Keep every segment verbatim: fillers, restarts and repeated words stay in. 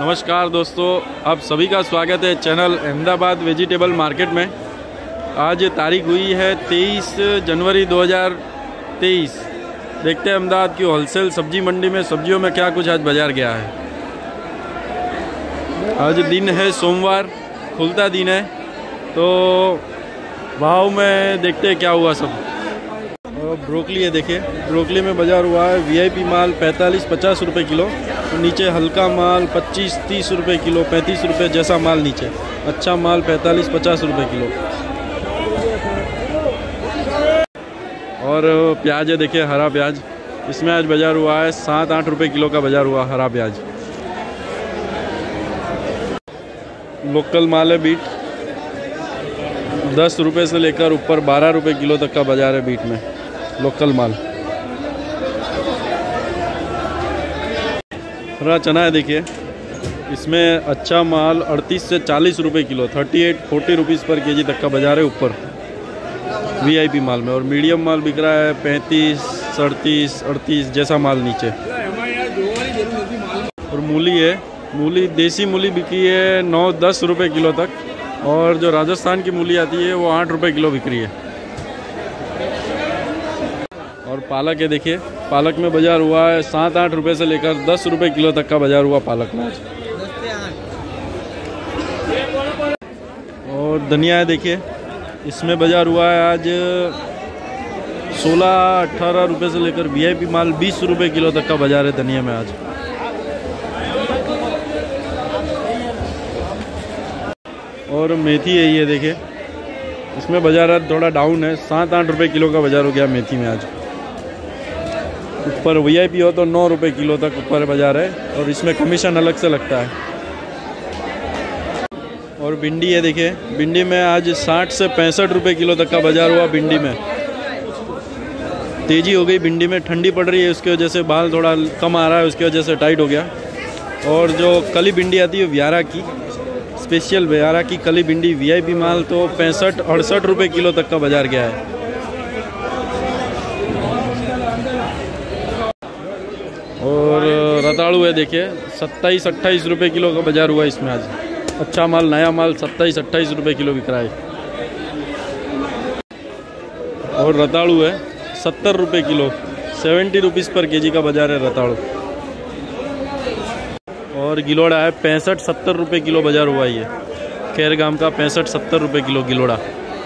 नमस्कार दोस्तों, आप सभी का स्वागत है चैनल अहमदाबाद वेजिटेबल मार्केट में। आज तारीख हुई है तेईस जनवरी दो हज़ार तेईस। देखते हैं अहमदाबाद की होलसेल सब्जी मंडी में सब्जियों में क्या कुछ आज बाजार गया है। आज दिन है सोमवार, खुलता दिन है, तो भाव में देखते हैं क्या हुआ सब। और ब्रोकली है, देखिए ब्रोकली में बाजार हुआ है वीआईपी माल पैंतालीस पचास रुपये किलो, तो नीचे हल्का माल पच्चीस तीस रुपये किलो, पैंतीस रुपये जैसा माल नीचे, अच्छा माल पैंतालीस पचास रुपये किलो। और प्याज है, देखिए हरा प्याज, इसमें आज बाजार हुआ है सात आठ रुपये किलो का बाजार हुआ हरा प्याज। लोकल माल है बीट, दस रुपये से लेकर ऊपर बारह रुपये किलो तक का बाजार है बीट में, लोकल माल। हरा चना है, देखिए इसमें अच्छा माल अड़तीस से चालीस रुपये किलो, thirty eight forty rupees per KG तक का बाजार है ऊपर वीआईपी माल में। और मीडियम माल बिक रहा है पैंतीस सड़तीस अड़तीस जैसा माल नीचे। और मूली है, मूली देसी मूली बिकी है नौ दस रुपये किलो तक, और जो राजस्थान की मूली आती है वो आठ रुपये किलो बिक रही है। और पालक है, देखिए पालक में बाजार हुआ है सात आठ रुपये से लेकर दस रुपये किलो तक का बाजार हुआ पालक में आज। और धनिया है, देखिए इसमें बाजार हुआ है आज सोलह अठारह रुपये से लेकर वीआईपी माल बीस रुपये किलो तक का बाजार है धनिया में आज। और मेथी है, ये देखिए इसमें बाजार थोड़ा डाउन है, सात आठ रुपये किलो का बाजार हो गया मेथी में आज। ऊपर वीआईपी हो तो नौ रुपये किलो तक ऊपर बाजार है, और इसमें कमीशन अलग से लगता है। और भिंडी है, देखिए भिंडी में आज साठ से पैंसठ रुपये किलो तक का बाजार हुआ भिंडी में। तेज़ी हो गई भिंडी में, ठंडी पड़ रही है उसकी वजह से बाल थोड़ा कम आ रहा है, उसकी वजह से टाइट हो गया। और जो कली भिंडी आती है व्यारा की, स्पेशल व्यारा की कली भिंडी वीआईपी माल तो पैंसठ अड़सठ रुपये किलो तक का बाजार गया है। और रताड़ू है, देखिए सत्ताईस अट्ठाईस रुपये किलो का बाजार हुआ इसमें आज। अच्छा माल नया माल सत्ताईस अट्ठाईस रुपये किलो बिक रहा है। और रताड़ू है सत्तर रुपये किलो, सेवेंटी रुपीज़ पर केजी का बाजार है रताड़ू। और गिलोड़ा है पैंसठ सत्तर रुपये किलो बाजार हुआ ये, खेरगाम का पैंसठ सत्तर रुपये किलो गिलोड़ा।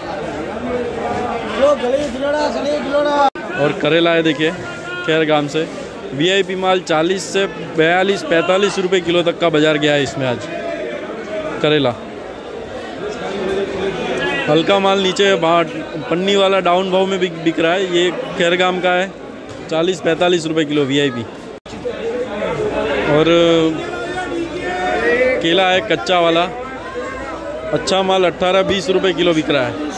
और करेला है, देखिए खेरगाम से वीआईपी माल चालीस से बयालीस पैंतालीस रुपये किलो तक का बाजार गया है इसमें आज करेला। हल्का माल नीचे पन्नी वाला डाउन भाव में बिक बिक रहा है, ये खेरगाम का है चालीस पैंतालीस रुपये किलो वीआईपी। और केला है कच्चा वाला, अच्छा माल अट्ठारह बीस रुपये किलो बिक रहा है,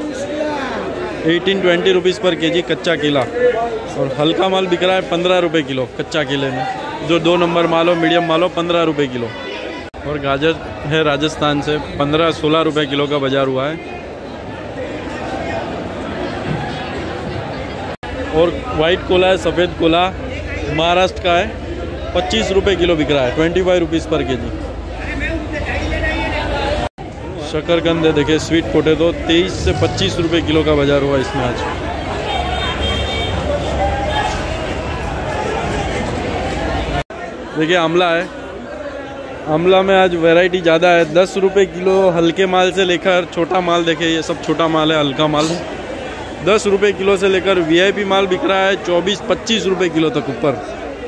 eighteen twenty rupees per KG कच्चा केला। और हल्का माल बिक रहा है पंद्रह रुपये किलो कच्चा केले में, जो दो नंबर माल हो मीडियम माल हो पंद्रह रुपये किलो। और गाजर है राजस्थान से, पंद्रह सोलह रुपये किलो का बाजार हुआ है। और वाइट कोला है, सफ़ेद कोला महाराष्ट्र का है, पच्चीस रुपये किलो बिक रहा है, ट्वेंटी फाइव रुपीज़ पर के जी। शकरकंद है, देखिए स्वीट पोटैटो तेईस से पच्चीस रुपये किलो का बाजार हुआ इसमें आज। देखिए आंवला है, आंवला में आज वैरायटी ज़्यादा है, दस रुपये किलो हल्के माल से लेकर छोटा माल, देखिए ये सब छोटा माल है, हल्का माल दस रुपये किलो से लेकर वीआईपी माल बिक रहा है चौबीस पच्चीस रुपये किलो तक ऊपर।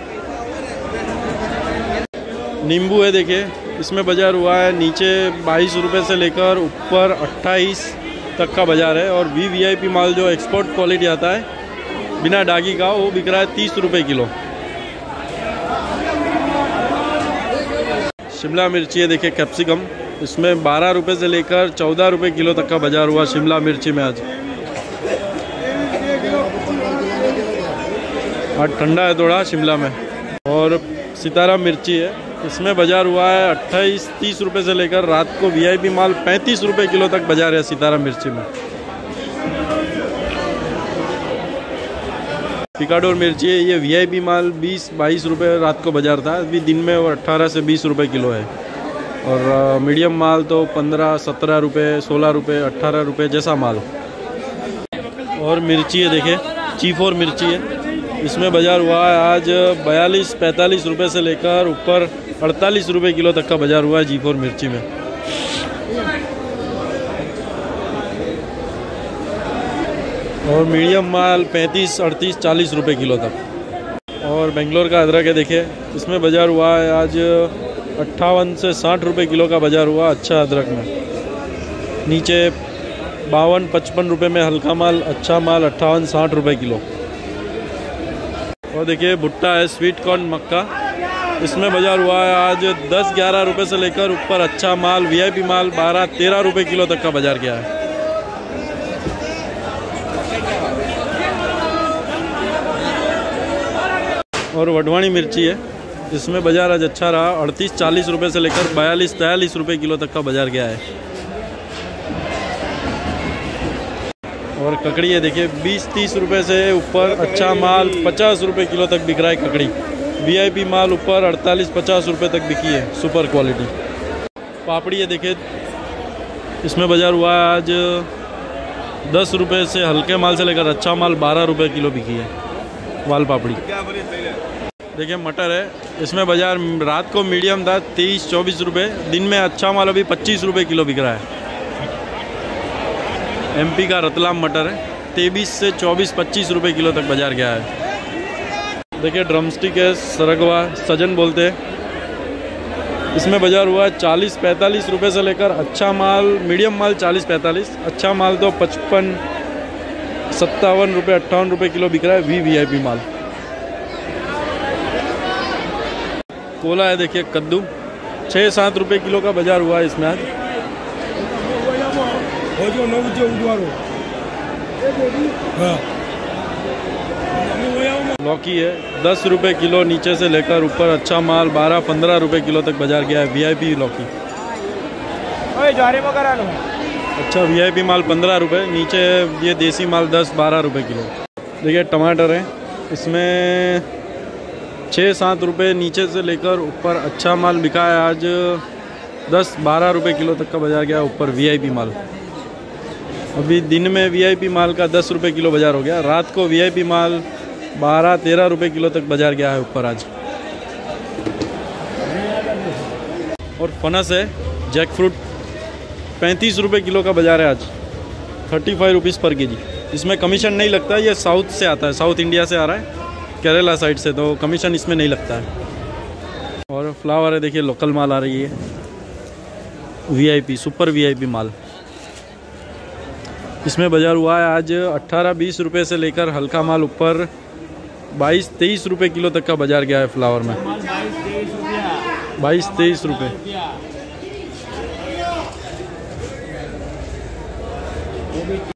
नींबू है, देखिए इसमें बाजार हुआ है नीचे बाईस रुपये से लेकर ऊपर अट्ठाईस तक का बाजार है। और वी वीआईपी माल जो एक्सपोर्ट क्वालिटी आता है बिना डागी का, वो बिक रहा है तीस रुपये किलो। शिमला मिर्ची है, देखिए कैप्सिकम, इसमें बारह रुपये से लेकर चौदह रुपये किलो तक का बाजार हुआ शिमला मिर्ची में आज। आज ठंडा है थोड़ा शिमला में। और सितारा मिर्ची है, इसमें बाजार हुआ है अट्ठाईस तीस रुपये से लेकर रात को वीआईपी माल पैंतीस रुपये किलो तक बाजार है सितारा मिर्ची में। पिकाडोर मिर्ची है, ये वीआईपी माल बीस बाईस रुपए रात को बाजार था, अभी दिन में वो अट्ठारह से बीस रुपए किलो है। और मीडियम माल तो पंद्रह सत्रह रुपये सोलह रुपये अट्ठारह रुपये जैसा माल। और मिर्ची है, देखिए चीफ और मिर्ची है, इसमें बाज़ार हुआ है आज बयालीस पैंतालीस रुपये से लेकर ऊपर अड़तालीस रुपये किलो तक का बाज़ार हुआ है जी फोर मिर्ची में। और मीडियम माल पैंतीस अड़तीस चालीस रुपये किलो तक। और बेंगलोर का अदरक है, देखिए इसमें बाज़ार हुआ है आज अट्ठावन से साठ रुपये किलो का बाज़ार हुआ अच्छा अदरक में। नीचे बावन पचपन रुपये में हल्का माल, अच्छा माल अट्ठावन साठ रुपये किलो। और देखिए भुट्टा है, स्वीट कॉर्न मक्का, इसमें बाज़ार हुआ है आज दस ग्यारह रुपये से लेकर ऊपर अच्छा माल वीआईपी माल बारह तेरह रुपये किलो तक का बाज़ार गया है। और वडवाणी मिर्ची है, इसमें बाज़ार आज अच्छा रहा, अड़तीस चालीस रुपये से लेकर बयालीस तैंतालीस रुपये किलो तक का बाज़ार गया है। और ककड़ी है, देखिए बीस तीस रुपये से ऊपर अच्छा माल पचास रुपये किलो तक बिक रहा है ककड़ी। वीआईपी माल ऊपर अड़तालीस पचास रुपये तक बिकी है, सुपर क्वालिटी। पापड़ी है, देखिए इसमें बाज़ार हुआ है आज दस रुपये से हल्के माल से लेकर अच्छा माल बारह रुपये किलो बिकी है वाल पापड़ी। देखिए मटर है, इसमें बाज़ार रात को मीडियम था तेईस चौबीस रुपये, दिन में अच्छा माल अभी पच्चीस रुपये किलो बिक रहा है। एमपी का रतलाम मटर है, तेईस से चौबीस पच्चीस रुपये किलो तक बाज़ार गया है। देखिए ड्रमस्टिक है, सरगवा सजन बोलते हैं, इसमें बाज़ार हुआ है चालीस पैंतालीस रुपये से लेकर अच्छा माल मीडियम माल चालीस पैंतालीस, अच्छा माल तो पचपन सत्तावन रुपये अट्ठावन रुपये किलो बिक रहा है वी वी आई पी माल। कोला है, देखिए कद्दू छः सात रुपये किलो का बाज़ार हुआ है इसमें आज। लौकी है दस रुपये किलो नीचे से लेकर ऊपर अच्छा माल बारह पंद्रह रुपये किलो तक बाज़ार गया है वीआईपी लौकी। अच्छा वीआईपी माल पंद्रह रुपये, नीचे ये देसी माल दस बारह रुपये किलो। देखिए टमाटर है, इसमें छः सात रुपये नीचे से लेकर ऊपर अच्छा माल बिका है आज दस बारह रुपये किलो तक का बाज़ार गया ऊपर वीआईपी माल। अभी दिन में वीआईपी माल का दस रुपये किलो बाज़ार हो गया, रात को वीआईपी माल बारह तेरह रुपये किलो तक बाज़ार गया है ऊपर आज। और फनस है, जैक फ्रूट पैंतीस रुपये किलो का बाज़ार है आज, थर्टी फाइव रुपीज़ पर के जी। इसमें कमीशन नहीं लगता, ये साउथ से आता है, साउथ इंडिया से आ रहा है केरला साइड से, तो कमीशन इसमें नहीं लगता है। और फ्लावर है, देखिए लोकल माल आ रही है वीआईपी सुपर वीआईपी माल, इसमें बाज़ार हुआ है आज अट्ठारह बीस रुपये से लेकर हल्का माल ऊपर बाईस तेईस रुपये किलो तक का बाज़ार गया है फ्लावर में, बाईस तेईस रुपये।